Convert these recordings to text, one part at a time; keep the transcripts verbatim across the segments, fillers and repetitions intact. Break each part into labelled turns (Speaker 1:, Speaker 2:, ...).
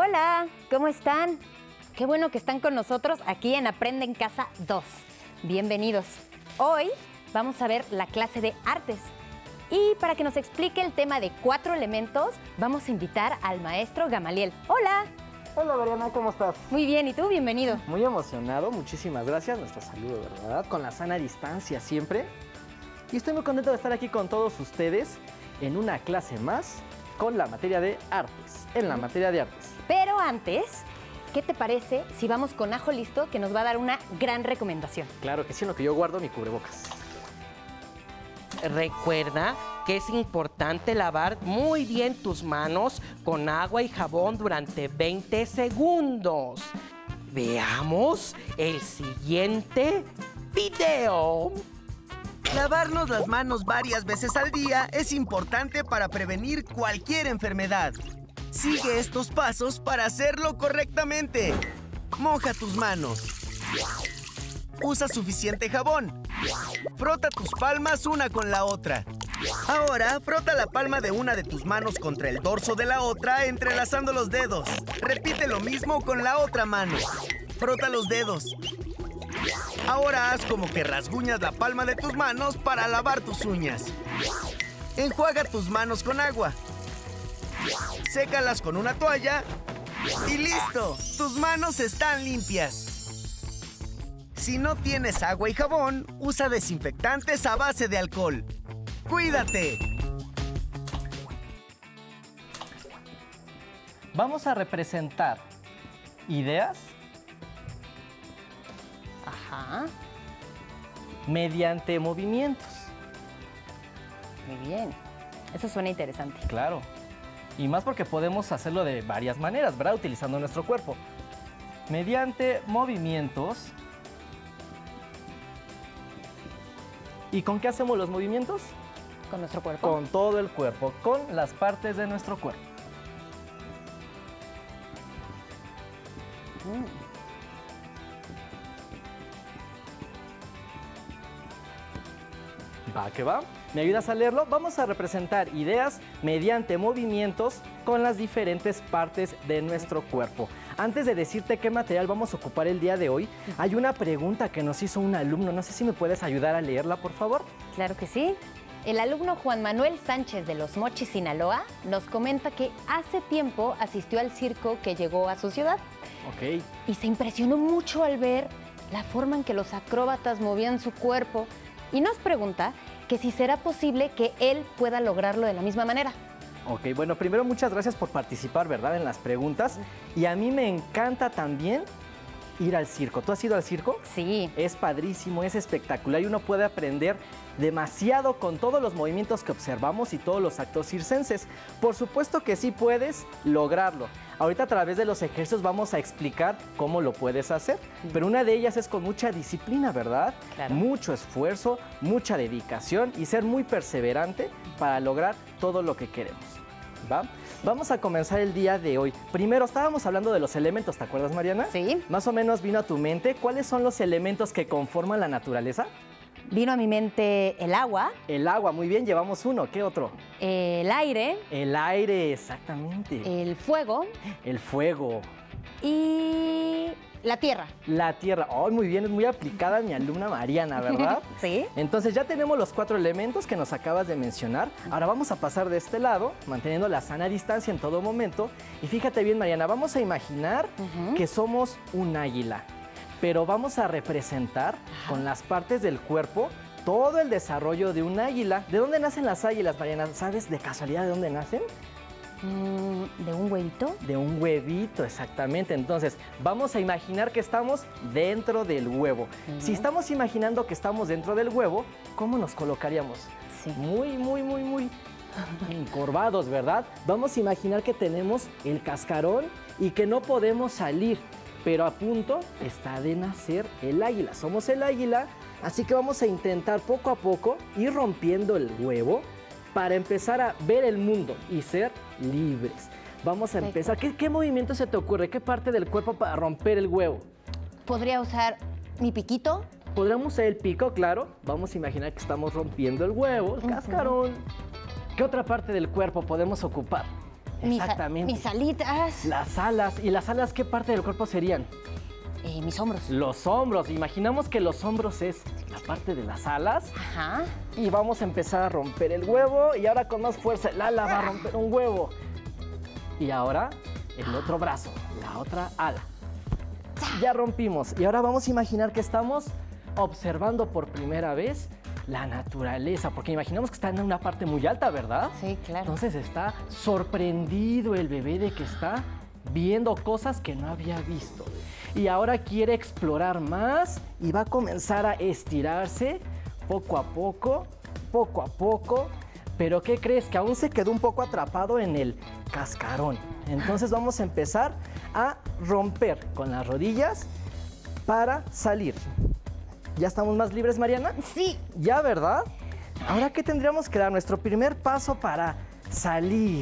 Speaker 1: Hola, ¿cómo están? Qué bueno que están con nosotros aquí en Aprende en Casa dos. Bienvenidos. Hoy vamos a ver la clase de artes. Y para que nos explique el tema de cuatro elementos, vamos a invitar al maestro Gamaliel. ¡Hola!
Speaker 2: Hola Mariana, ¿cómo estás?
Speaker 1: Muy bien, ¿y tú? Bienvenido.
Speaker 2: Muy emocionado, muchísimas gracias. Nuestro saludo, ¿verdad? Con la sana distancia siempre. Y estoy muy contento de estar aquí con todos ustedes en una clase más con la materia de artes, en la materia de artes.
Speaker 1: Pero antes, ¿qué te parece si vamos con Ajo Listo, que nos va a dar una gran recomendación?
Speaker 2: Claro que sí, en lo que yo guardo mi cubrebocas.
Speaker 3: Recuerda que es importante lavar muy bien tus manos con agua y jabón durante veinte segundos. Veamos el siguiente video.
Speaker 4: Lavarnos las manos varias veces al día es importante para prevenir cualquier enfermedad. Sigue estos pasos para hacerlo correctamente. Moja tus manos. Usa suficiente jabón. Frota tus palmas una con la otra. Ahora, frota la palma de una de tus manos contra el dorso de la otra, entrelazando los dedos. Repite lo mismo con la otra mano. Frota los dedos. Ahora haz como que rasguñas la palma de tus manos para lavar tus uñas. Enjuaga tus manos con agua. Sécalas con una toalla. Y listo, tus manos están limpias. Si no tienes agua y jabón, usa desinfectantes a base de alcohol. ¡Cuídate!
Speaker 2: Vamos a representar ideas
Speaker 1: Ajá,
Speaker 2: mediante movimientos.
Speaker 1: muy bien. Eso suena interesante.
Speaker 2: Claro. Y más porque podemos hacerlo de varias maneras, ¿verdad? Utilizando nuestro cuerpo. Mediante movimientos. ¿Y con qué hacemos los movimientos?
Speaker 1: ¿Con nuestro cuerpo?
Speaker 2: Con todo el cuerpo, con las partes de nuestro cuerpo.
Speaker 1: Mm.
Speaker 2: Va que va. ¿Me ayudas a leerlo? Vamos a representar ideas mediante movimientos con las diferentes partes de nuestro cuerpo. Antes de decirte qué material vamos a ocupar el día de hoy, hay una pregunta que nos hizo un alumno. No sé si me puedes ayudar a leerla, por favor.
Speaker 1: Claro que sí. El alumno Juan Manuel Sánchez de Los Mochis, Sinaloa, nos comenta que hace tiempo asistió al circo que llegó a su ciudad.
Speaker 2: Ok.
Speaker 1: Y se impresionó mucho al ver la forma en que los acróbatas movían su cuerpo. Y nos pregunta que si será posible que él pueda lograrlo de la misma manera.
Speaker 2: Ok, bueno, primero muchas gracias por participar, ¿verdad? En las preguntas. Y a mí me encanta también ir al circo. ¿Tú has ido al circo?
Speaker 1: Sí.
Speaker 2: Es padrísimo, es espectacular y uno puede aprender demasiado con todos los movimientos que observamos y todos los actos circenses. Por supuesto que sí puedes lograrlo. Ahorita a través de los ejercicios vamos a explicar cómo lo puedes hacer, pero una de ellas es con mucha disciplina, ¿verdad?
Speaker 1: Claro.
Speaker 2: Mucho esfuerzo, mucha dedicación y ser muy perseverante para lograr todo lo que queremos, ¿va? Vamos a comenzar el día de hoy. Primero, estábamos hablando de los elementos, ¿te acuerdas, Mariana?
Speaker 1: Sí.
Speaker 2: Más o menos vino a tu mente, ¿cuáles son los elementos que conforman la naturaleza?
Speaker 1: Vino a mi mente el agua,
Speaker 2: El agua, muy bien, llevamos uno. ¿Qué otro?
Speaker 1: el aire,
Speaker 2: El aire, exactamente.
Speaker 1: el fuego
Speaker 2: El fuego.
Speaker 1: y la tierra.
Speaker 2: La tierra. Ay, muy bien, es muy aplicada mi alumna Mariana, ¿verdad?
Speaker 1: Sí.
Speaker 2: Entonces ya tenemos los cuatro elementos que nos acabas de mencionar. Ahora vamos a pasar de este lado, manteniendo la sana distancia en todo momento. Y fíjate bien, Mariana, vamos a imaginar
Speaker 1: Ujú.
Speaker 2: que somos un águila, pero vamos a representar con las partes del cuerpo todo el desarrollo de un águila. ¿De dónde nacen las águilas, Mariana? ¿Sabes de casualidad de dónde nacen?
Speaker 1: Mm, ¿de un huevito?
Speaker 2: De un huevito, exactamente. Entonces, vamos a imaginar que estamos dentro del huevo.
Speaker 1: Ujú.
Speaker 2: Si estamos imaginando que estamos dentro del huevo, ¿cómo nos colocaríamos?
Speaker 1: Sí.
Speaker 2: Muy, muy, muy, muy encorvados, ¿verdad? Vamos a imaginar que tenemos el cascarón y que no podemos salir, pero a punto está de nacer el águila. Somos el águila, así que vamos a intentar poco a poco ir rompiendo el huevo para empezar a ver el mundo y ser libres. Vamos a empezar. ¿Qué, qué movimiento se te ocurre? ¿Qué parte del cuerpo para romper el huevo?
Speaker 1: ¿Podría usar mi piquito?
Speaker 2: Podríamos usar el pico, claro. Vamos a imaginar que estamos rompiendo el huevo, el cascarón. ¿Qué otra parte del cuerpo podemos ocupar?
Speaker 1: Mis a-
Speaker 2: Exactamente.
Speaker 1: Mis alitas.
Speaker 2: Las alas. ¿Y las alas qué parte del cuerpo serían?
Speaker 1: Eh, mis hombros.
Speaker 2: Los hombros. Imaginamos que los hombros es la parte de las alas.
Speaker 1: Ajá.
Speaker 2: Y vamos a empezar a romper el huevo. Y ahora con más fuerza el ala va a romper un huevo. Y ahora el otro brazo, la otra ala. Ya rompimos. Y ahora vamos a imaginar que estamos observando por primera vez la naturaleza. Porque imaginamos que está en una parte muy alta, ¿verdad?
Speaker 1: Sí, claro.
Speaker 2: Entonces está sorprendido el bebé de que está viendo cosas que no había visto. Y ahora quiere explorar más y va a comenzar a estirarse poco a poco, poco a poco. Pero ¿qué crees? Que aún se quedó un poco atrapado en el cascarón. Entonces vamos a empezar a romper con las rodillas para salir. ¿Ya estamos más libres, Mariana?
Speaker 1: Sí.
Speaker 2: Ya, ¿verdad? Ahora, ¿qué tendríamos que dar? Nuestro primer paso para salir.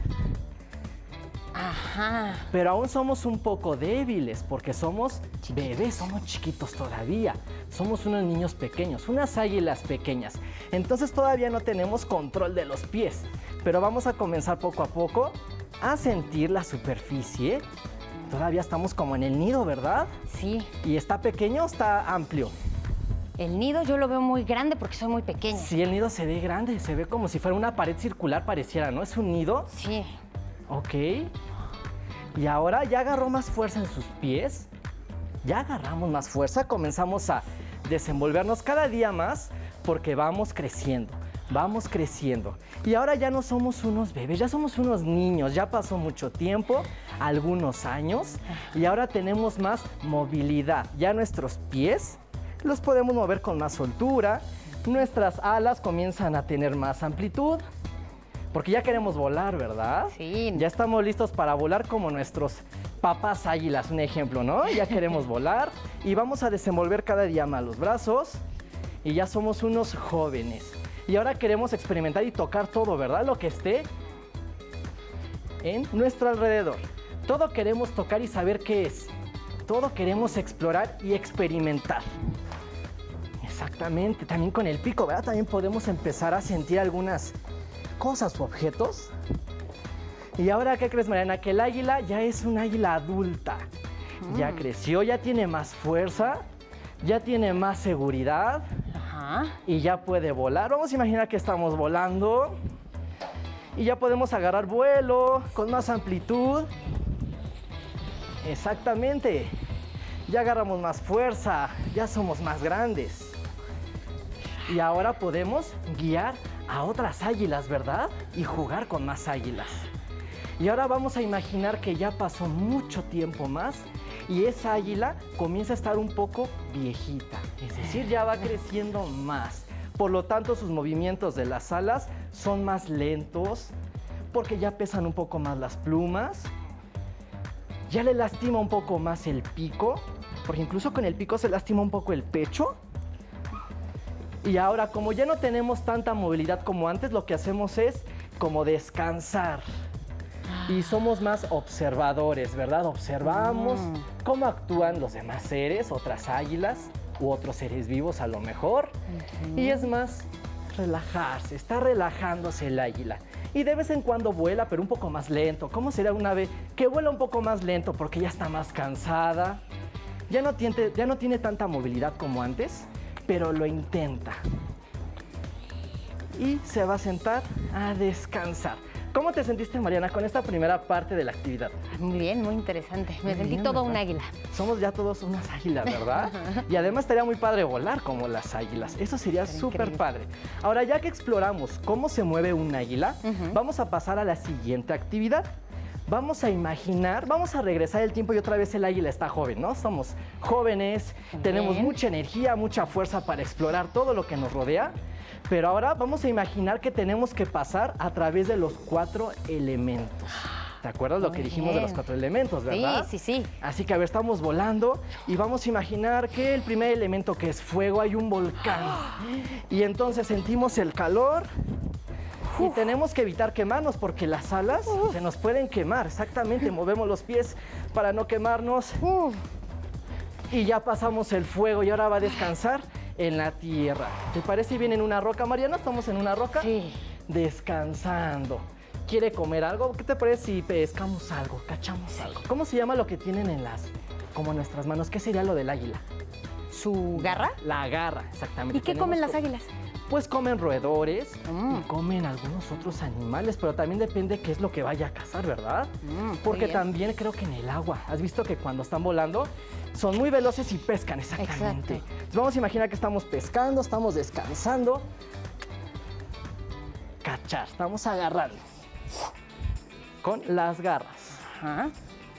Speaker 1: Ajá.
Speaker 2: Pero aún somos un poco débiles porque somos bebés, somos chiquitos todavía. Somos unos niños pequeños, unas águilas pequeñas. Entonces todavía no tenemos control de los pies. Pero vamos a comenzar poco a poco a sentir la superficie. Todavía estamos como en el nido, ¿verdad?
Speaker 1: Sí.
Speaker 2: ¿Y está pequeño o está amplio?
Speaker 1: El nido yo lo veo muy grande porque soy muy pequeña.
Speaker 2: Sí, el nido se ve grande, se ve como si fuera una pared circular pareciera, ¿no? ¿Es un nido?
Speaker 1: Sí.
Speaker 2: Ok. Y ahora ya agarró más fuerza en sus pies. Ya agarramos más fuerza, comenzamos a desenvolvernos cada día más porque vamos creciendo, vamos creciendo. Y ahora ya no somos unos bebés, ya somos unos niños, ya pasó mucho tiempo, algunos años, y ahora tenemos más movilidad. Ya nuestros pies los podemos mover con más soltura, nuestras alas comienzan a tener más amplitud, porque ya queremos volar, ¿verdad?
Speaker 1: Sí.
Speaker 2: Ya estamos listos para volar como nuestros papás águilas, un ejemplo, ¿no? Ya queremos volar y vamos a desenvolver cada día más los brazos y ya somos unos jóvenes. Y ahora queremos experimentar y tocar todo, ¿verdad? Lo que esté en nuestro alrededor. Todo queremos tocar y saber qué es. Todo queremos explorar y experimentar. Exactamente, también con el pico, ¿verdad? También podemos empezar a sentir algunas cosas u objetos. Y ahora, ¿qué crees, Mariana? Que el águila ya es un águila adulta. Mm. Ya creció, ya tiene más fuerza, ya tiene más seguridad.
Speaker 1: Ajá.
Speaker 2: Y ya puede volar. Vamos a imaginar que estamos volando. Y ya podemos agarrar vuelo con más amplitud. Exactamente. Ya agarramos más fuerza, ya somos más grandes. Y ahora podemos guiar a otras águilas, ¿verdad? Y jugar con más águilas. Y ahora vamos a imaginar que ya pasó mucho tiempo más y esa águila comienza a estar un poco viejita. Es decir, ya va creciendo más. Por lo tanto, sus movimientos de las alas son más lentos porque ya pesan un poco más las plumas. Ya le lastima un poco más el pico, porque incluso con el pico se lastima un poco el pecho. Y ahora, como ya no tenemos tanta movilidad como antes, lo que hacemos es como descansar. Y somos más observadores, ¿verdad? Observamos mm. cómo actúan los demás seres, otras águilas u otros seres vivos a lo mejor. Uh-huh. Y es más, relajarse, está relajándose el águila. Y de vez en cuando vuela, pero un poco más lento. ¿Cómo será una ave que vuela un poco más lento porque ya está más cansada? Ya no tiene, ya no tiene tanta movilidad como antes, pero lo intenta. Y se va a sentar a descansar. ¿Cómo te sentiste, Mariana, con esta primera parte de la actividad?
Speaker 1: Muy bien, muy interesante. Me
Speaker 2: Muy
Speaker 1: sentí
Speaker 2: bien,
Speaker 1: todo
Speaker 2: ¿verdad?
Speaker 1: un águila.
Speaker 2: Somos ya todos unas águilas, ¿verdad? Y además estaría muy padre volar como las águilas. Eso sería súper padre. Ahora, ya que exploramos cómo se mueve un águila, uh-huh. vamos a pasar a la siguiente actividad. Vamos a imaginar, vamos a regresar el tiempo y otra vez el águila está joven, ¿no? Somos jóvenes, bien. Tenemos mucha energía, mucha fuerza para explorar todo lo que nos rodea. Pero ahora vamos a imaginar que tenemos que pasar a través de los cuatro elementos. ¿Te acuerdas lo que dijimos de los cuatro elementos, verdad?
Speaker 1: Sí, sí, sí.
Speaker 2: Así que a ver, estamos volando y vamos a imaginar que el primer elemento, que es fuego, hay un volcán. Y entonces sentimos el calor y tenemos que evitar quemarnos porque las alas se nos pueden quemar. Exactamente, movemos los pies para no quemarnos. Y ya pasamos el fuego y ahora va a descansar en la tierra. ¿Te parece bien en una roca, Mariana? ¿Estamos en una roca?
Speaker 1: Sí.
Speaker 2: Descansando. quiere comer algo. ¿Qué te parece si pescamos algo, cachamos
Speaker 1: Sí.
Speaker 2: algo? ¿Cómo se llama lo que tienen en las, como en nuestras manos? ¿Qué sería lo del águila?
Speaker 1: ¿Su garra?
Speaker 2: La garra, exactamente.
Speaker 1: ¿Y qué
Speaker 2: Tenemos
Speaker 1: comen las
Speaker 2: co-
Speaker 1: águilas?
Speaker 2: Pues comen roedores
Speaker 1: Mm.
Speaker 2: y comen algunos otros animales, pero también depende qué es lo que vaya a cazar, ¿verdad?
Speaker 1: Mm, muy
Speaker 2: Porque
Speaker 1: bien.
Speaker 2: también creo que en el agua, ¿has visto que cuando están volando son muy veloces y pescan exactamente?
Speaker 1: Exacto.
Speaker 2: Entonces vamos a imaginar que estamos pescando, estamos descansando. Cachar, estamos agarrando con las garras.
Speaker 1: Ajá.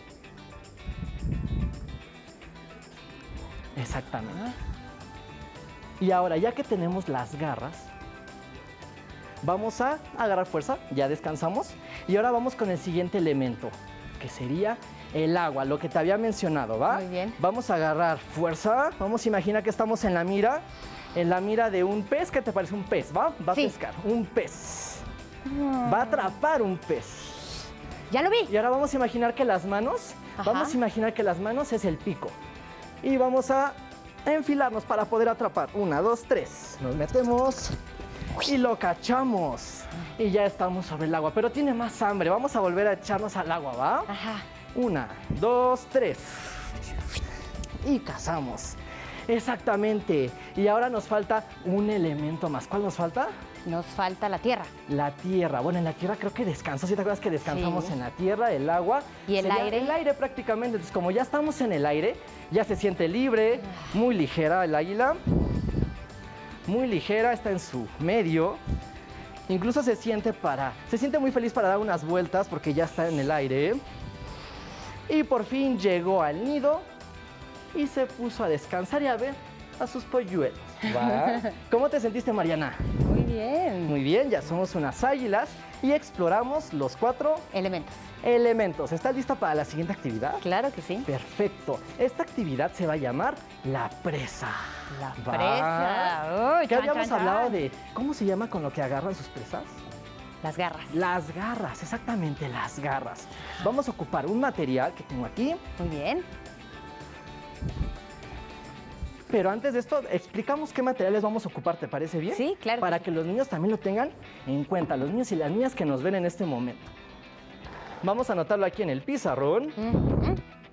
Speaker 2: Exactamente. Y ahora, ya que tenemos las garras, vamos a agarrar fuerza, ya descansamos. Y ahora vamos con el siguiente elemento, que sería el agua, lo que te había mencionado, ¿va?
Speaker 1: Muy bien.
Speaker 2: Vamos a agarrar fuerza, vamos a imaginar que estamos en la mira, en la mira de un pez. ¿Qué te parece un pez, va? Va
Speaker 1: Sí.
Speaker 2: a pescar, un pez. Va a atrapar un pez.
Speaker 1: Ya lo vi.
Speaker 2: Y ahora vamos a imaginar que las manos,
Speaker 1: Ajá.
Speaker 2: vamos a imaginar que las manos es el pico. Y vamos a enfilarnos para poder atrapar. Una, dos, tres. Nos metemos y lo cachamos. Y ya estamos sobre el agua, pero tiene más hambre. Vamos a volver a echarnos al agua, ¿va?
Speaker 1: Ajá.
Speaker 2: Una, dos, tres. Y cazamos. Exactamente. Y ahora nos falta un elemento más. ¿Cuál nos falta?
Speaker 1: Nos falta la tierra.
Speaker 2: La tierra. Bueno, en la tierra creo que descansa. ¿Sí te acuerdas que descansamos
Speaker 1: Sí.
Speaker 2: en la tierra, el agua?
Speaker 1: ¿Y el
Speaker 2: Sería
Speaker 1: aire?
Speaker 2: El aire prácticamente. Entonces, como ya estamos en el aire, ya se siente libre, muy ligera el águila. Muy ligera, está en su medio. Incluso se siente para, se siente muy feliz para dar unas vueltas porque ya está en el aire. Y por fin llegó al nido y se puso a descansar y a ver a sus polluelos. ¿Va? ¿Cómo te sentiste, Mariana?
Speaker 1: Muy bien.
Speaker 2: Muy bien, ya somos unas águilas y exploramos los cuatro
Speaker 1: Elementos.
Speaker 2: elementos. ¿Estás lista para la siguiente actividad?
Speaker 1: Claro que sí.
Speaker 2: Perfecto. Esta actividad se va a llamar la presa.
Speaker 1: La
Speaker 2: Va.
Speaker 1: presa. Uy,
Speaker 2: ¿Qué
Speaker 1: chan,
Speaker 2: habíamos
Speaker 1: chan,
Speaker 2: hablado
Speaker 1: chan.
Speaker 2: de cómo se llama con lo que agarran sus presas?
Speaker 1: Las garras.
Speaker 2: Las garras, exactamente, las garras. Vamos a ocupar un material que tengo aquí,
Speaker 1: Muy bien.
Speaker 2: pero antes de esto explicamos qué materiales vamos a ocupar, ¿te parece bien?
Speaker 1: Sí, claro que
Speaker 2: Para
Speaker 1: sí.
Speaker 2: que los niños también lo tengan en cuenta, los niños y las niñas que nos ven en este momento. Vamos a anotarlo aquí en el pizarrón.
Speaker 1: Ujú.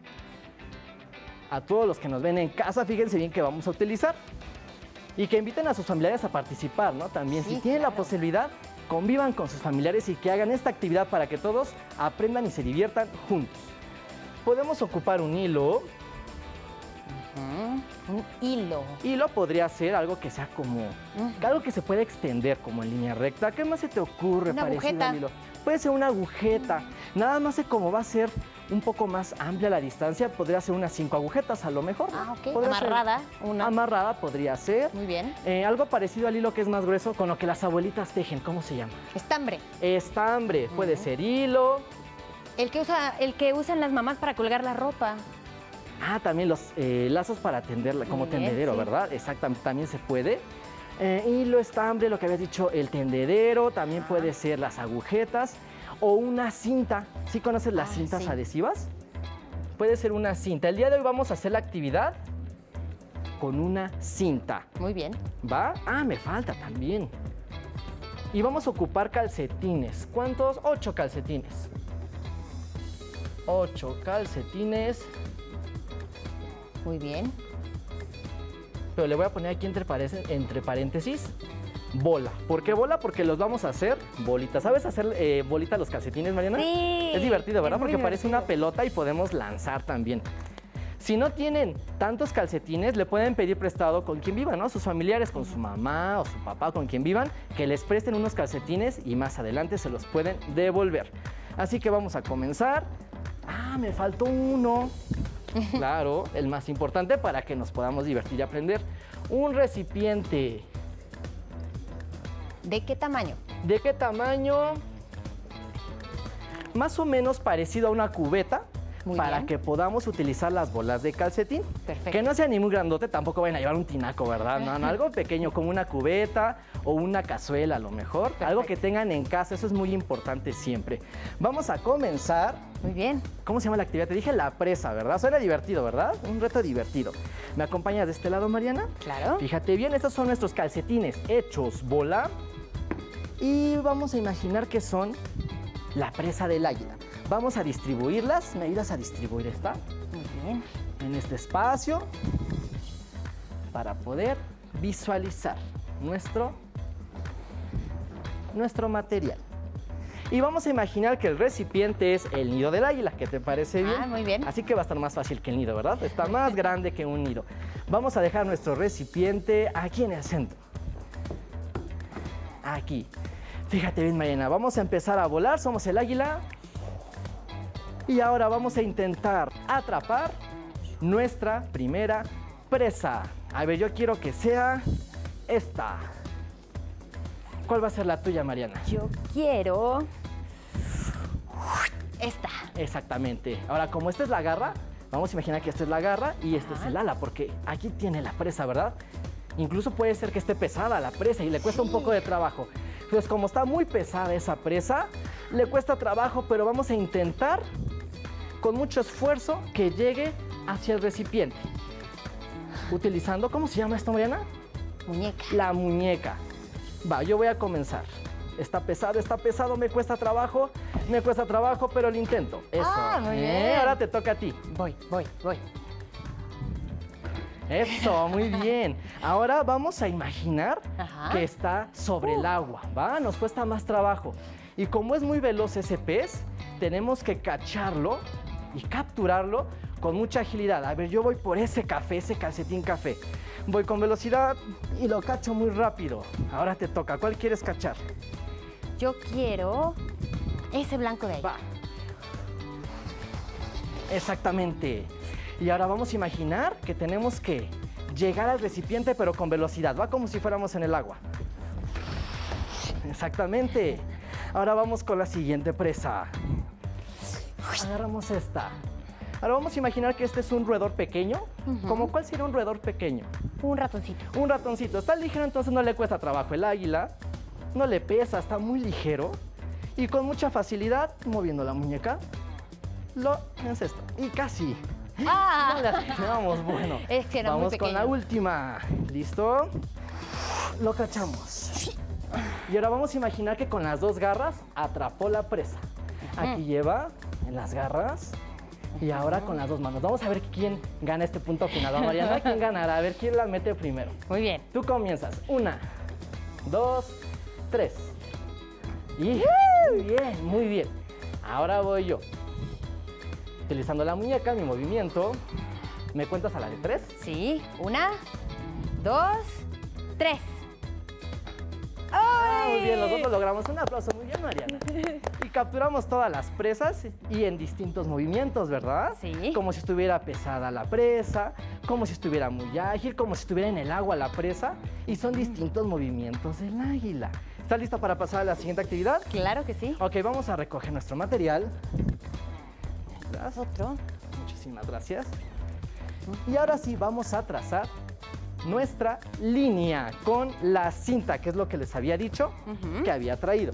Speaker 2: A todos los que nos ven en casa, fíjense bien que vamos a utilizar. Y que inviten a sus familiares a participar, ¿no? También,
Speaker 1: Sí,
Speaker 2: si tienen la
Speaker 1: claro.
Speaker 2: posibilidad, convivan con sus familiares y que hagan esta actividad para que todos aprendan y se diviertan juntos. Podemos ocupar un hilo.
Speaker 1: Ujú. Un hilo.
Speaker 2: Hilo podría ser algo que sea como,
Speaker 1: Ujú.
Speaker 2: algo que se puede extender como en línea recta. ¿Qué más se te ocurre
Speaker 1: Una
Speaker 2: parecido
Speaker 1: agujeta.
Speaker 2: al hilo? Puede ser una agujeta. Nada más que como va a ser un poco más amplia la distancia, podría ser unas cinco agujetas a lo mejor. ¿no?
Speaker 1: Ah, ok.
Speaker 2: Podría ser-
Speaker 1: Amarrada. Una.
Speaker 2: Amarrada podría ser.
Speaker 1: Muy bien.
Speaker 2: Eh, algo parecido al hilo que es más grueso, con lo que las abuelitas tejen. ¿Cómo se llama?
Speaker 1: Estambre.
Speaker 2: Estambre. Puede ser hilo.
Speaker 1: El que usa, el que usan las mamás para colgar la ropa.
Speaker 2: Ah, también los eh, lazos para tenderla, como
Speaker 1: Muy bien,
Speaker 2: tendedero,
Speaker 1: sí.
Speaker 2: ¿verdad? Exactamente, también se puede. Eh, hilo, estambre, lo que habías dicho, el tendedero, también
Speaker 1: Ajá.
Speaker 2: puede ser las agujetas o una cinta. ¿Sí conoces las
Speaker 1: Ah,
Speaker 2: cintas
Speaker 1: sí.
Speaker 2: adhesivas? Puede ser una cinta. El día de hoy vamos a hacer la actividad con una cinta.
Speaker 1: Muy bien.
Speaker 2: ¿Va? Ah, me falta también. Y vamos a ocupar calcetines. ¿Cuántos? Ocho calcetines. Ocho calcetines.
Speaker 1: Muy bien.
Speaker 2: Pero le voy a poner aquí entre, parece- entre paréntesis bola. ¿Por qué bola? Porque los vamos a hacer bolitas. ¿Sabes hacer eh, bolita los calcetines, Mariana?
Speaker 1: Sí.
Speaker 2: Es divertido, ¿verdad?
Speaker 1: es muy
Speaker 2: Porque parece una
Speaker 1: divertido.
Speaker 2: pelota y podemos lanzar también. Si no tienen tantos calcetines, le pueden pedir prestado con quien vivan, ¿no? Sus familiares, con su mamá o su papá, con quien vivan, que les presten unos calcetines y más adelante se los pueden devolver. Así que vamos a comenzar. Ah, me faltó uno. Claro, el más importante para que nos podamos divertir y aprender. Un recipiente.
Speaker 1: ¿De qué tamaño?
Speaker 2: ¿De qué tamaño? Más o menos parecido a una cubeta.
Speaker 1: Muy
Speaker 2: para
Speaker 1: bien.
Speaker 2: que podamos utilizar las bolas de calcetín.
Speaker 1: Perfecto.
Speaker 2: Que no sea ni muy grandote, tampoco vayan a llevar un tinaco, ¿verdad? No, no, algo pequeño como una cubeta o una cazuela a lo mejor. Algo que tengan en casa, eso es muy importante siempre. Vamos a comenzar.
Speaker 1: Muy bien.
Speaker 2: ¿Cómo se llama la actividad? Te dije la presa, ¿verdad? Suena divertido, ¿verdad? Un reto divertido. ¿Me acompañas de este lado, Mariana?
Speaker 1: Claro.
Speaker 2: Fíjate bien, estos son nuestros calcetines hechos bola. Y vamos a imaginar que son la presa del águila. Vamos a distribuirlas. ¿Me ayudas a distribuir esta?
Speaker 1: Muy bien.
Speaker 2: En este espacio para poder visualizar nuestro, nuestro material. Y vamos a imaginar que el recipiente es el nido del águila. ¿Qué te parece bien?
Speaker 1: Ah, muy bien.
Speaker 2: Así que va a estar más fácil que el nido, ¿verdad? Está más grande que un nido. Vamos a dejar nuestro recipiente aquí en el centro. Aquí. Fíjate bien, Mariana. Vamos a empezar a volar. Somos el águila. Y ahora vamos a intentar atrapar nuestra primera presa. A ver, yo quiero que sea esta. ¿Cuál va a ser la tuya, Mariana?
Speaker 1: Yo quiero esta.
Speaker 2: Exactamente. Ahora, como esta es la garra, vamos a imaginar que esta es la garra y este
Speaker 1: Ajá.
Speaker 2: es el ala, porque aquí tiene la presa, ¿verdad? Incluso puede ser que esté pesada la presa y le cuesta un poco de trabajo. Pues como está muy pesada esa presa, le cuesta trabajo, pero vamos a intentar con mucho esfuerzo que llegue hacia el recipiente. Utilizando, ¿cómo se llama esto, Mariana?
Speaker 1: Muñeca.
Speaker 2: La muñeca. Va, yo voy a comenzar. Está pesado, está pesado, me cuesta trabajo, me cuesta trabajo, pero lo intento. Eso.
Speaker 1: Ah, muy
Speaker 2: Eh,
Speaker 1: bien.
Speaker 2: Ahora te toca a ti.
Speaker 1: Voy, voy, voy.
Speaker 2: Eso, muy bien. Ahora vamos a imaginar
Speaker 1: Ajá.
Speaker 2: que está sobre el agua, ¿va? Nos cuesta más trabajo. Y como es muy veloz ese pez, tenemos que cacharlo y capturarlo con mucha agilidad. A ver, yo voy por ese café, ese calcetín café. Voy con velocidad y lo cacho muy rápido. Ahora te toca. ¿Cuál quieres cachar?
Speaker 1: Yo quiero ese blanco de ahí.
Speaker 2: Va. Exactamente. Y ahora vamos a imaginar que tenemos que llegar al recipiente, pero con velocidad. Va como si fuéramos en el agua. Exactamente. Ahora vamos con la siguiente presa. Agarramos esta. Ahora vamos a imaginar que este es un roedor pequeño.
Speaker 1: Ujú.
Speaker 2: ¿Cómo cuál sería un roedor pequeño?
Speaker 1: Un ratoncito.
Speaker 2: Un ratoncito. Está ligero, entonces no le cuesta trabajo. El águila no le pesa, está muy ligero. Y con mucha facilidad, moviendo la muñeca, lo encesta. Y casi.
Speaker 1: ¡Ah!
Speaker 2: No le atinamos. Bueno,
Speaker 1: Es que era muy
Speaker 2: vamos con la
Speaker 1: pequeño.
Speaker 2: última. ¿Listo? Lo cachamos. Y ahora vamos a imaginar que con las dos garras atrapó la presa. Aquí lleva en las garras. Y ahora con las dos manos. Vamos a ver quién gana este punto final. ¿Va, Mariana? ¿Quién ganará? A ver quién la mete primero.
Speaker 1: Muy bien.
Speaker 2: Tú comienzas. Una, dos, tres. Y muy bien, muy bien. Ahora voy yo. Utilizando la muñeca, mi movimiento. ¿Me cuentas a la de tres?
Speaker 1: Sí. Una, dos, tres.
Speaker 2: Ah, muy
Speaker 1: ¡Ay!
Speaker 2: bien, nosotros logramos un aplauso. Muy bien, Mariana. Y capturamos todas las presas y en distintos movimientos, ¿verdad?
Speaker 1: Sí.
Speaker 2: Como si estuviera pesada la presa, como si estuviera muy ágil, como si estuviera en el agua la presa. Y son distintos movimientos del águila. ¿Estás lista para pasar a la siguiente actividad?
Speaker 1: Claro que sí.
Speaker 2: Ok, vamos a recoger nuestro material. Gracias.
Speaker 1: Otro.
Speaker 2: Muchísimas gracias. Y ahora sí, vamos a trazar nuestra línea con la cinta, que es lo que les había dicho
Speaker 1: Ujú.
Speaker 2: que había traído.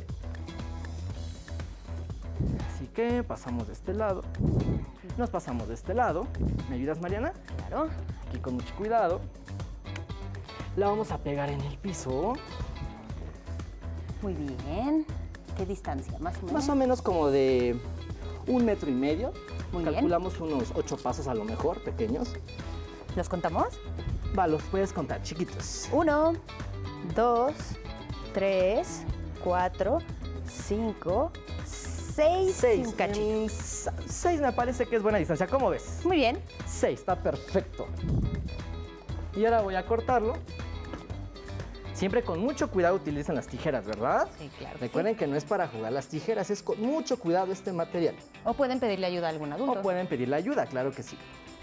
Speaker 2: Así que pasamos de este lado. Nos pasamos de este lado. ¿Me ayudas, Mariana?
Speaker 1: Claro.
Speaker 2: Aquí con mucho cuidado. La vamos a pegar en el piso.
Speaker 1: Muy bien. ¿Qué distancia? Más o menos.
Speaker 2: Más o menos como de un metro y medio.
Speaker 1: Muy bien.
Speaker 2: Calculamos unos ocho pasos a lo mejor, pequeños.
Speaker 1: ¿Los contamos?
Speaker 2: Va, los puedes contar, chiquitos.
Speaker 1: Uno, dos, tres, cuatro, cinco, seis.
Speaker 2: Seis.
Speaker 1: Un cachito.
Speaker 2: En s- seis me parece que es buena distancia. ¿Cómo ves?
Speaker 1: Muy bien.
Speaker 2: Seis, está perfecto. Y ahora voy a cortarlo. Siempre con mucho cuidado utilicen las tijeras, ¿verdad?
Speaker 1: Sí, claro que
Speaker 2: Recuerden que no es para jugar las tijeras, es con mucho cuidado este material.
Speaker 1: O pueden pedirle ayuda a algún adulto.
Speaker 2: O pueden pedirle ayuda, claro que sí.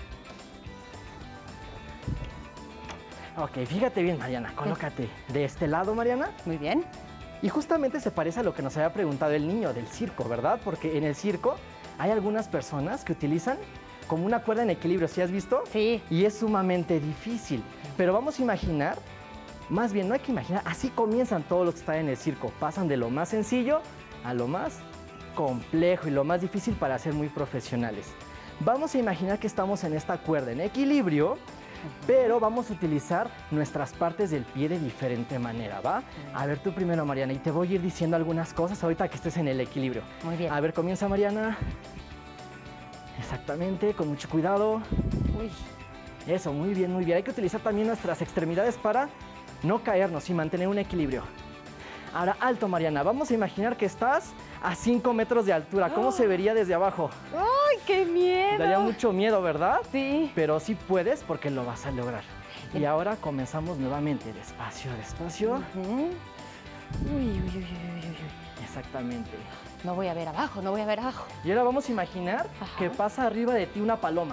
Speaker 2: Ok, fíjate bien, Mariana, colócate de este lado, Mariana.
Speaker 1: Muy bien.
Speaker 2: Y justamente se parece a lo que nos había preguntado el niño del circo, ¿verdad? Porque en el circo hay algunas personas que utilizan como una cuerda en equilibrio, ¿sí has visto?
Speaker 1: Sí.
Speaker 2: Y es sumamente difícil. Pero vamos a imaginar, más bien no hay que imaginar, así comienzan todos los que están en el circo. Pasan de lo más sencillo a lo más complejo y lo más difícil para ser muy profesionales. Vamos a imaginar que estamos en esta cuerda en equilibrio. pero vamos a utilizar nuestras partes del pie de diferente manera, ¿va? A ver, tú primero, Mariana, y te voy a ir diciendo algunas cosas ahorita que estés en el equilibrio.
Speaker 1: Muy bien.
Speaker 2: A ver, comienza, Mariana. Exactamente, con mucho cuidado.
Speaker 1: Uy.
Speaker 2: Eso, muy bien, muy bien. Hay que utilizar también nuestras extremidades para no caernos y mantener un equilibrio. Ahora, alto, Mariana. Vamos a imaginar que estás a cinco metros de altura. ¿Cómo se vería desde abajo?
Speaker 1: ¡Ay, qué miedo!
Speaker 2: Daría mucho miedo, ¿verdad?
Speaker 1: Sí.
Speaker 2: Pero sí puedes porque lo vas a lograr. Y ahora comenzamos nuevamente. Despacio, despacio.
Speaker 1: Ujú. Uy, uy, uy, uy, uy, uy.
Speaker 2: Exactamente.
Speaker 1: No voy a ver abajo, no voy a ver abajo.
Speaker 2: Y ahora vamos a imaginar
Speaker 1: Ajá.
Speaker 2: que pasa arriba de ti una paloma.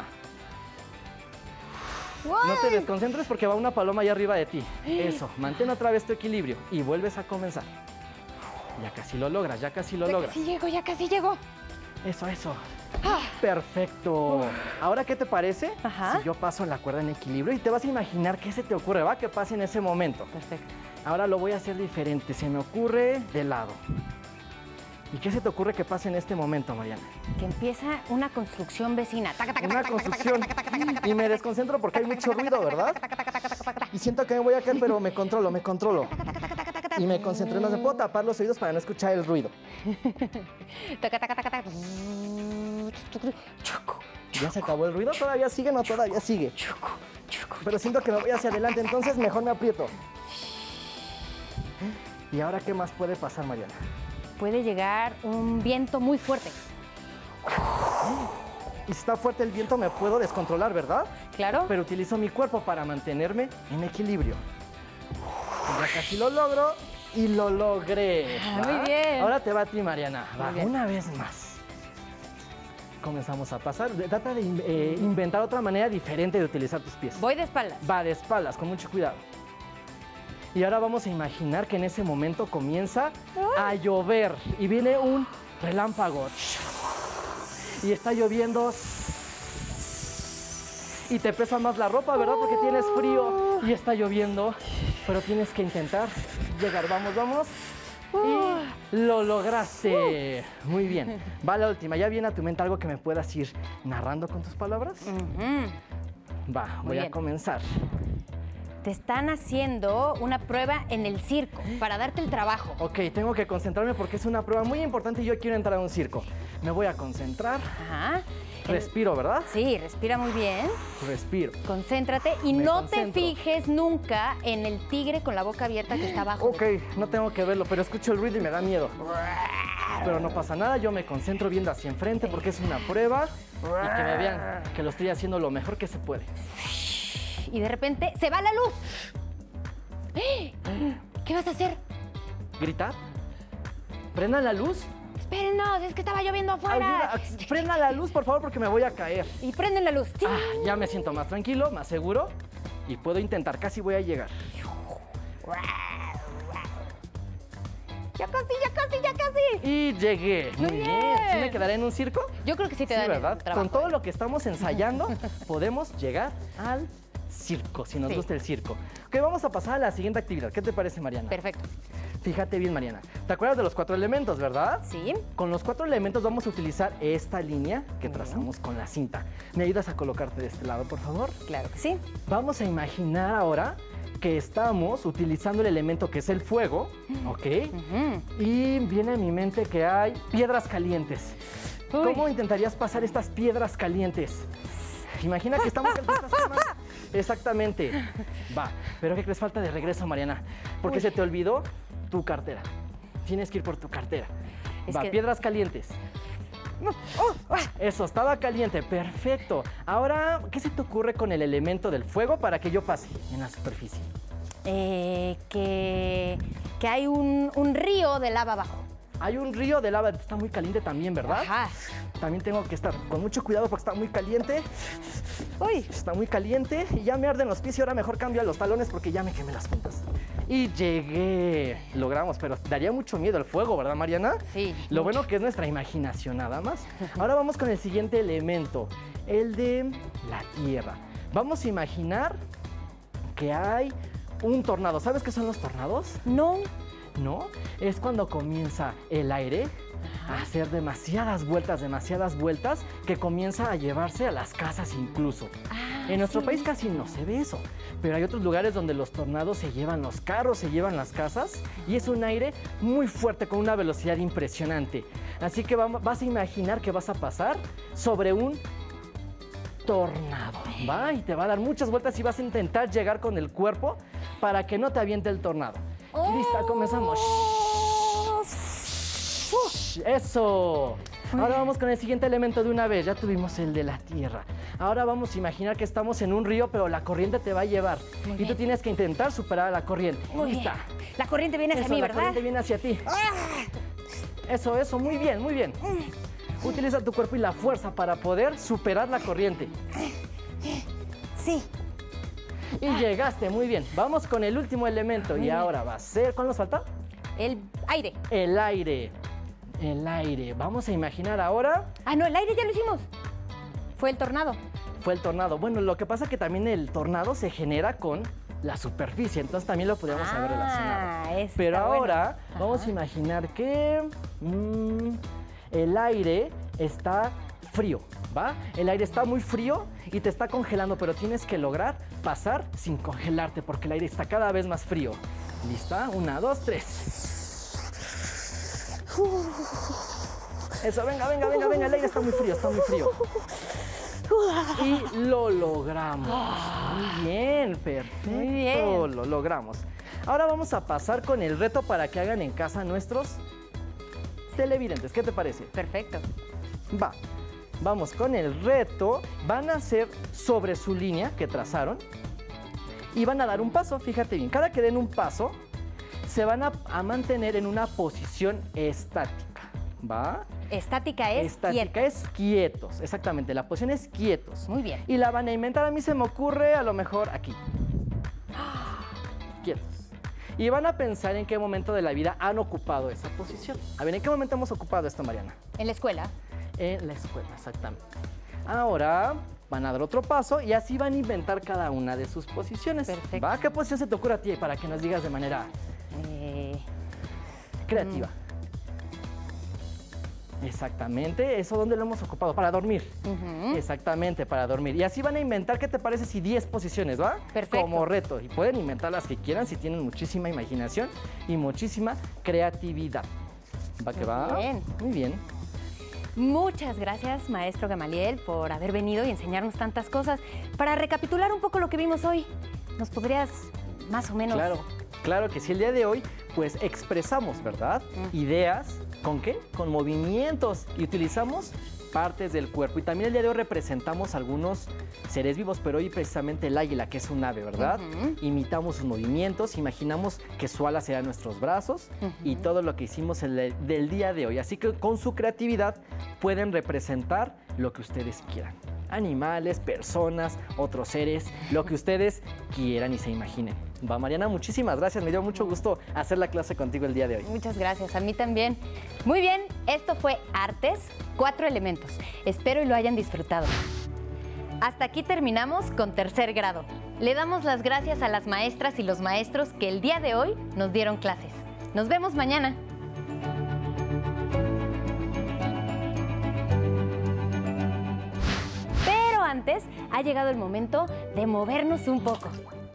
Speaker 2: No te desconcentres porque va una paloma allá arriba de ti. Eso, mantén otra vez tu equilibrio y vuelves a comenzar. Ya casi lo logras, ya casi lo
Speaker 1: Ya
Speaker 2: logras.
Speaker 1: casi llego, ya casi llego.
Speaker 2: Eso, eso.
Speaker 1: Ah.
Speaker 2: Perfecto. Ahora, ¿qué te parece
Speaker 1: Ajá.
Speaker 2: si yo paso la cuerda en equilibrio y te vas a imaginar qué se te ocurre, va? ¿Qué pasa en ese momento?
Speaker 1: Perfecto.
Speaker 2: Ahora lo voy a hacer diferente. Se me ocurre de lado. ¿Y qué se te ocurre que pase en este momento, Mariana?
Speaker 1: Que empieza una construcción vecina. Taca, taca,
Speaker 2: Una
Speaker 1: taca, taca,
Speaker 2: construcción.
Speaker 1: taca, taca, taca, taca,
Speaker 2: Y me desconcentro porque hay mucho ruido, ¿verdad? Y siento que me voy a caer, pero me controlo, me controlo. Y me concentré, no me puedo tapar los oídos para no escuchar el ruido.
Speaker 1: taca, taca, taca, taca.
Speaker 2: ¿Ya se acabó el ruido? ¿Todavía sigue? No, todavía sigue. Pero siento que me voy hacia adelante, entonces mejor me aprieto. ¿Y ahora qué más puede pasar, Mariana?
Speaker 1: Puede llegar un viento muy fuerte.
Speaker 2: Y si está fuerte el viento me puedo descontrolar, ¿verdad?
Speaker 1: Claro.
Speaker 2: Pero utilizo mi cuerpo para mantenerme en equilibrio. Y ya casi lo logro y lo logré.
Speaker 1: Ah,
Speaker 2: ¿va?
Speaker 1: muy bien.
Speaker 2: Ahora te va a ti, Mariana. Va,
Speaker 1: Muy bien.
Speaker 2: una vez más. Comenzamos a pasar. Trata de in- eh, inventar otra manera diferente de utilizar tus pies.
Speaker 1: Voy de espaldas.
Speaker 2: Va de espaldas, con mucho cuidado. Y ahora vamos a imaginar que en ese momento comienza a llover y viene un relámpago. Y está lloviendo. Y te pesa más la ropa, ¿verdad? Porque tienes frío y está lloviendo. Pero tienes que intentar llegar. Vamos, vamos. Y lo lograste. Muy bien. Va la última. ¿Ya viene a tu mente algo que me puedas ir narrando con tus palabras?
Speaker 1: Ujú.
Speaker 2: Va,
Speaker 1: Muy
Speaker 2: voy a
Speaker 1: bien.
Speaker 2: comenzar.
Speaker 1: Te están haciendo una prueba en el circo para darte el trabajo.
Speaker 2: Ok, tengo que concentrarme porque es una prueba muy importante y yo quiero entrar a un circo. Me voy a concentrar.
Speaker 1: Ajá. En-
Speaker 2: Respiro, ¿verdad?
Speaker 1: Sí, respira muy bien.
Speaker 2: Respiro.
Speaker 1: Concéntrate y
Speaker 2: Me
Speaker 1: no
Speaker 2: concentro.
Speaker 1: te fijes nunca en el tigre con la boca abierta que está abajo.
Speaker 2: Ok, no tengo que verlo, pero escucho el ruido y me da miedo. Pero no pasa nada, yo me concentro viendo hacia enfrente porque es una prueba y que me vean que lo estoy haciendo lo mejor que se puede.
Speaker 1: Y de repente se va la luz. ¿Qué vas a hacer?
Speaker 2: ¿Gritar? ¿Prendan la luz?
Speaker 1: Espérenos, es que estaba lloviendo afuera.
Speaker 2: Ayuda, prendan la luz, por favor, porque me voy a caer.
Speaker 1: Y prenden la luz. ¡Sí!
Speaker 2: Ah, ya me siento más tranquilo, más seguro y puedo intentar, casi voy a llegar.
Speaker 1: Ya casi, ya casi, ya casi.
Speaker 2: Y llegué.
Speaker 1: Muy bien.
Speaker 2: ¿Sí me quedaré en un circo?
Speaker 1: Yo creo que sí te
Speaker 2: Sí,
Speaker 1: da
Speaker 2: ¿verdad?
Speaker 1: trabajo.
Speaker 2: Con todo lo que estamos ensayando, podemos llegar al circo, si nos
Speaker 1: Sí.
Speaker 2: gusta el circo. Ok, vamos a pasar a la siguiente actividad. ¿Qué te parece, Mariana?
Speaker 1: Perfecto.
Speaker 2: Fíjate bien, Mariana. ¿Te acuerdas de los cuatro elementos, verdad?
Speaker 1: Sí.
Speaker 2: Con los cuatro elementos vamos a utilizar esta línea que trazamos con la cinta. ¿Me ayudas a colocarte de este lado, por favor?
Speaker 1: Claro que sí.
Speaker 2: Vamos a imaginar ahora que estamos utilizando el elemento que es el fuego, ¿ok?
Speaker 1: Ujú.
Speaker 2: Y viene a mi mente que hay piedras calientes.
Speaker 1: Uy.
Speaker 2: ¿Cómo intentarías pasar estas piedras calientes? Imagina que estamos en estas formas. Exactamente. Va. Pero ¿qué crees? Falta de regreso, Mariana. Porque
Speaker 1: Uy.
Speaker 2: se te olvidó tu cartera. Tienes que ir por tu cartera.
Speaker 1: Es
Speaker 2: Va,
Speaker 1: que-
Speaker 2: piedras calientes. Eso, estaba caliente. Perfecto. Ahora, ¿qué se te ocurre con el elemento del fuego para que yo pase en la superficie?
Speaker 1: Eh, que, que hay un, un río de lava abajo.
Speaker 2: Hay un río de lava, está muy caliente también, ¿verdad?
Speaker 1: Ajá.
Speaker 2: También tengo que estar con mucho cuidado porque está muy caliente.
Speaker 1: Uy.
Speaker 2: Está muy caliente y ya me arden los pies y ahora mejor cambio los talones porque ya me quemé las puntas. Y llegué. Logramos, pero daría mucho miedo el fuego, ¿verdad, Mariana?
Speaker 1: Sí.
Speaker 2: Lo bueno que es nuestra imaginación, nada más. Ahora vamos con el siguiente elemento, el de la tierra. Vamos a imaginar que hay un tornado. ¿Sabes qué son los tornados?
Speaker 1: No.
Speaker 2: ¿No? Es cuando comienza el aire a hacer demasiadas vueltas, demasiadas vueltas, que comienza a llevarse a las casas incluso.
Speaker 1: Ah.
Speaker 2: En nuestro país casi no se ve eso, pero hay otros lugares donde los tornados se llevan los carros, se llevan las casas y es un aire muy fuerte con una velocidad impresionante. Así que vamos, vas a imaginar que vas a pasar sobre un tornado, ¿va? Y te va a dar muchas vueltas y vas a intentar llegar con el cuerpo para que no te aviente el tornado.
Speaker 1: Oh.
Speaker 2: Lista, comenzamos. Eso. Ahora vamos con el siguiente elemento de una vez. Ya tuvimos el de la tierra. Ahora vamos a imaginar que estamos en un río, pero la corriente te va a llevar.
Speaker 1: Muy
Speaker 2: y
Speaker 1: bien.
Speaker 2: tú tienes que intentar superar a la corriente.
Speaker 1: Muy
Speaker 2: Lista.
Speaker 1: bien. La corriente viene hacia
Speaker 2: Eso,
Speaker 1: mí,
Speaker 2: la
Speaker 1: ¿verdad?
Speaker 2: corriente viene hacia ti. Eso, eso, muy bien, muy bien. Utiliza tu cuerpo y la fuerza para poder superar la corriente.
Speaker 1: Sí.
Speaker 2: Y llegaste, muy bien. Vamos con el último elemento.
Speaker 1: Muy
Speaker 2: y
Speaker 1: bien.
Speaker 2: ahora va a ser, ¿cuál nos falta?
Speaker 1: El aire.
Speaker 2: El aire. El aire. Vamos a imaginar ahora,
Speaker 1: Ah, no, el aire ya lo hicimos. Fue el tornado.
Speaker 2: fue el tornado. Bueno, lo que pasa es que también el tornado se genera con la superficie, entonces también lo podríamos haber relacionado.
Speaker 1: Ah, eso
Speaker 2: Pero
Speaker 1: está bueno.
Speaker 2: ahora vamos
Speaker 1: Ajá.
Speaker 2: a imaginar que mm, el aire está frío, ¿va? El aire está muy frío y te está congelando, pero tienes que lograr pasar sin congelarte porque el aire está cada vez más frío. ¿Lista? Una, dos, tres. Eso, venga, venga, venga, venga, el aire está muy frío, está muy frío. Y lo logramos. Muy bien, perfecto.
Speaker 1: Muy bien.
Speaker 2: Lo logramos. Ahora vamos a pasar con el reto para que hagan en casa nuestros televidentes. ¿Qué te parece?
Speaker 1: Perfecto.
Speaker 2: Va. Vamos con el reto. Van a hacer sobre su línea que trazaron y van a dar un paso. Fíjate bien, cada que den un paso, se van a, a mantener en una posición estática. ¿Va?
Speaker 1: Estática es
Speaker 2: Estática
Speaker 1: quieta.
Speaker 2: es quietos, exactamente, la posición es quietos.
Speaker 1: Muy bien.
Speaker 2: Y la van a inventar, a mí se me ocurre a lo mejor aquí. Quietos. Y van a pensar en qué momento de la vida han ocupado esa posición. A ver, ¿en qué momento hemos ocupado esto, Mariana?
Speaker 1: En la escuela.
Speaker 2: En la escuela, exactamente. Ahora van a dar otro paso y así van a inventar cada una de sus posiciones.
Speaker 1: Perfecto.
Speaker 2: ¿Va? ¿Qué posición se te ocurre a ti para que nos digas de manera
Speaker 1: Eh,
Speaker 2: creativa? Exactamente, ¿eso dónde lo hemos ocupado? Para dormir.
Speaker 1: ujú.
Speaker 2: Exactamente, para dormir. Y así van a inventar, ¿qué te parece si diez posiciones, va?
Speaker 1: Perfecto.
Speaker 2: Como reto. Y pueden inventar las que quieran si tienen muchísima imaginación y muchísima creatividad. ¿Va que
Speaker 1: Muy
Speaker 2: va?
Speaker 1: bien.
Speaker 2: Muy bien.
Speaker 1: Muchas gracias, maestro Gamaliel, por haber venido y enseñarnos tantas cosas. Para recapitular un poco lo que vimos hoy, ¿nos podrías más o menos?
Speaker 2: Claro, claro que sí. El día de hoy, pues expresamos, ¿verdad?
Speaker 1: Mm.
Speaker 2: Ideas, ¿con qué? Con movimientos. Y utilizamos partes del cuerpo. Y también el día de hoy representamos algunos seres vivos, pero hoy precisamente el águila, que es un ave, ¿verdad?
Speaker 1: Ujú.
Speaker 2: Imitamos sus movimientos, imaginamos que su ala será nuestros brazos y
Speaker 1: Ujú.
Speaker 2: todo lo que hicimos el de- del día de hoy. Así que con su creatividad pueden representar lo que ustedes quieran. Animales, personas, otros seres, lo que ustedes quieran y se imaginen. Va, Mariana, muchísimas gracias. Me dio mucho gusto hacer la clase contigo el día de hoy.
Speaker 1: Muchas gracias, a mí también. Muy bien, esto fue Artes, cuatro elementos. Espero y lo hayan disfrutado. Hasta aquí terminamos con tercer grado. Le damos las gracias a las maestras y los maestros que el día de hoy nos dieron clases. Nos vemos mañana. Pero antes ha llegado el momento de movernos un poco.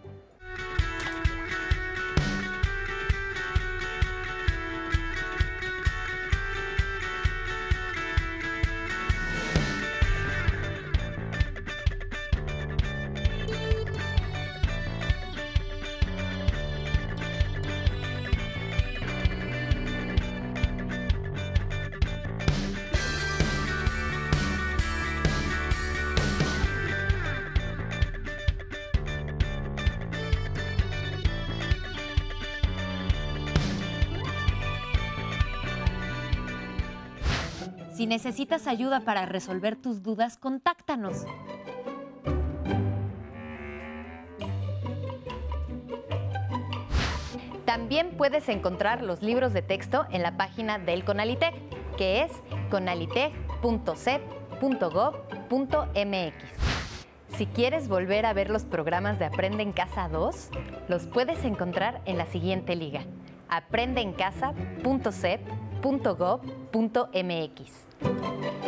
Speaker 1: Si necesitas ayuda para resolver tus dudas, contáctanos. También puedes encontrar los libros de texto en la página del CONALITEG, que es conaliteg punto sep punto gob punto mx. Si quieres volver a ver los programas de Aprende en Casa dos, los puedes encontrar en la siguiente liga: aprende en casa punto sep punto gob punto mx.